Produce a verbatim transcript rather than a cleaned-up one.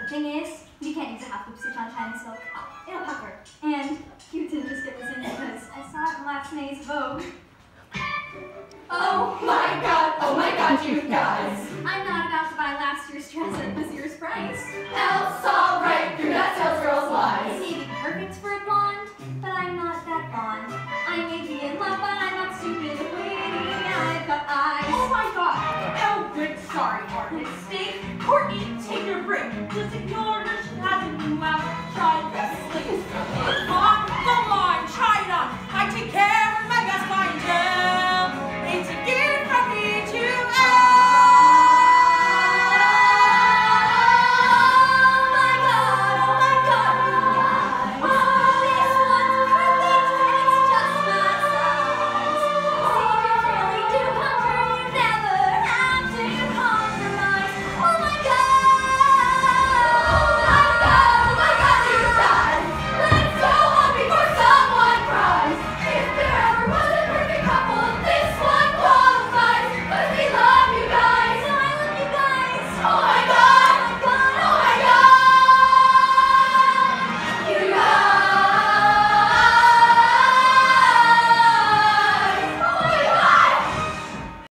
the thing is, you can't use a half loop stitch on Chinese silk. It'll pucker. And you didn't just get this in because I saw it in last May's Vogue. Oh my god, oh my god, you guys. I'm not about to buy last year's dress at this year's price. Elle saw right through that sales girl's lies. Maybe perfect for a blonde, but I'm not that blonde. I may be in love, but I'm not stupid. Waiting, I've got eyes. Oh my god, Elle, good, sorry, our mistake. Courtney, take your break. Just ignore her, she hasn't been out. Try this sleep.